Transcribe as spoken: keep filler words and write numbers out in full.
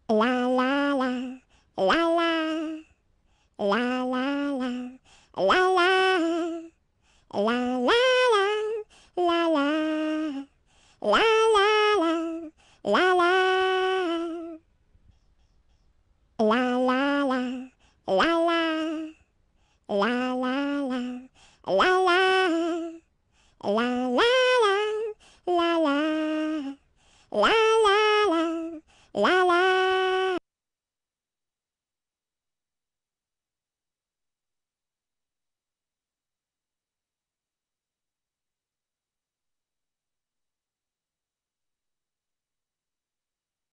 La la la, la la, la la la, la la, la la la, la la, la la la, la la. La la la, la la, la la la, la la, la la.